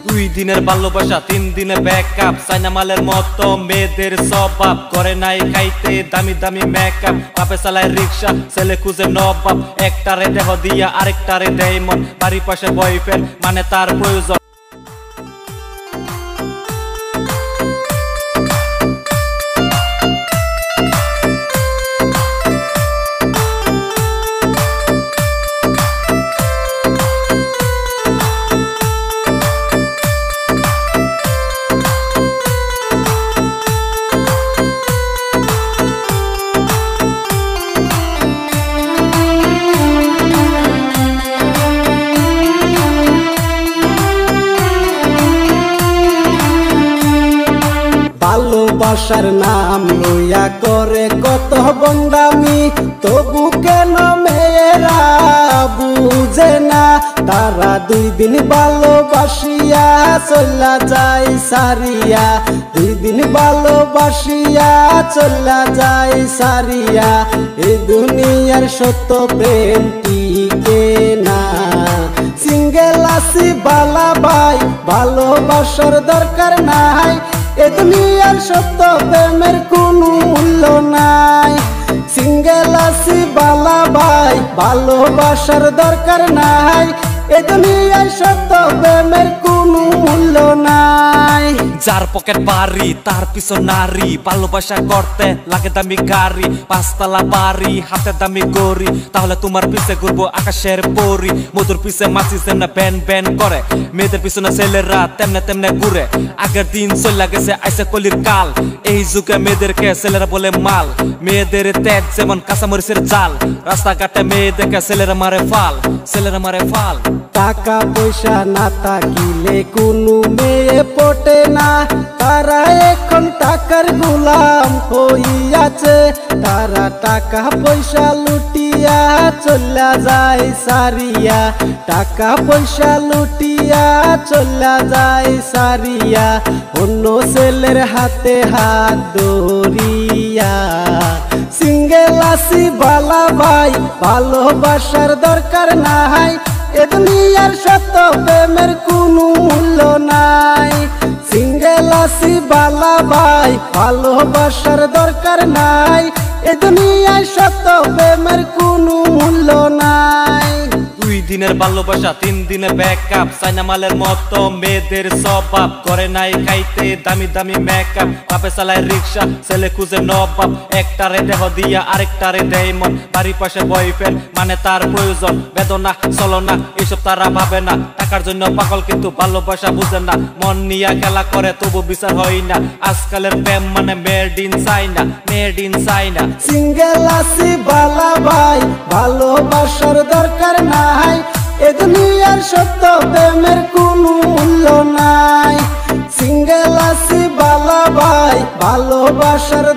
দুই দিনের ভালোবাসা 3 দিনে ব্যাকআপ, সাইনা মালের মতো মেয়েদের স্বভাব, করে নাই খাইতে দামি দামি মেকআপ, বাপে চালায় রিক্সা ছেলে খুঁজে নবাব, একটারে দেহ দিয়া আরেকটারে দেয় মন, বাড়ির পাশে বয়ফ্রেন্ড মানে তার প্রয়োজন। ভালোবাসার নাম লইয়া করে কত বন্দামি, তবু কেন মেয়েরা বুঝে না, তারা 2 দিন ভালোবাসিয়া চলা যায় সারিয়া, 2 দিন ভালোবাসিয়া চলা যায় সারিয়া, এই দুনিয়ার সত্য প্রেম টিকে না। সিঙ্গেল আছি বালা ভাই, ভালোবাসার দরকার নাই, এ দুনিয়ার সত্য প্রেমের কোনো মূল্য নাই। সিঙ্গেল আছি বালা ভাই, ভালোবাসার দরকার নাই, এ দুনিয়ার সত্য প্রেমের কোনো মূল্য নাই। যার পকেট বাড়ি তার পিছন নারী, ভালোবাসা করতে লাগে দামি গাড়ি, 5 তলা বাড়ি হাতে দামি গড়ি, তাহলে তোমার পিছে ঘুরবো আকাশের পরি। মধুর পিছে মাছি যেমনে ব্যান ব্যান করে, মেয়েদের পিছনে ছেলেরা তেমনে তেমনে ঘুরে, আগের দিন চলে গেছে আইসে কলির কাল, এই যুগে মেয়েদেরকে ছেলেরা বলে মাল, মেয়েদের তেজ যেমন কাঁচামরিচের জাল, রাস্তাঘাটে মেয়ে দেখে ছেলেরা মারে ফাল, ছেলেরা মারে ফাল। টাকা পয়সা না থাকিলে কোনো মেয়ে পটে না, তারা এখন টাকার গোলাম হইয়াছে, তারা টাকা পয়সা লুটিয়া চলা যায় সারিয়া, টাকা পয়সা লুটিয়া চলা যায় সারিয়া, অন্য ছেলের হাতে হাত ধরিয়া। সিঙ্গেল আছি বালা ভাই, ভালোবাসার দরকার নাই, এ দুনিয়ার সত্য প্রেমের কোনো মূল্য নাই। সিঙ্গেল আছি বালা ভাই, ভালোবাসার দরকার নাই, এ দুনিয়ার সত্য প্রেমের কোনো মূল্য নাই। 2 দিনের ভালোবাসা 3 দিনে ব্যাকআপ, সাইনা মালের মতো মেয়েদের স্বভাব, করে নাই খাইতে দামি দামি মেকআপ, বাপে চালায় রিক্সা ছেলে খুঁজে নবাব, একটারে দেহ দিয়া আরেকটারে দেয় মন, বাড়ির পাশে বয়ফ্রেন্ড মানে তার প্রয়োজন। বেদনা চলনা এসব তারা ভাবে না, টাকার জন্য পাগল কিন্তু ভালোবাসা বুঝে না, মন নিয়া খেলা করে তবু বিচার হয় না, আজকালের প্রেম মানে made in China, made in China. Single আছি বালা ভাই, ভালোবাসার দরকার নাই, এ দুনিয়ার সত্য প্রেমের কোনো মূল্য নাই। সিঙ্গেল আছি বালা ভাই, ভালোবাসার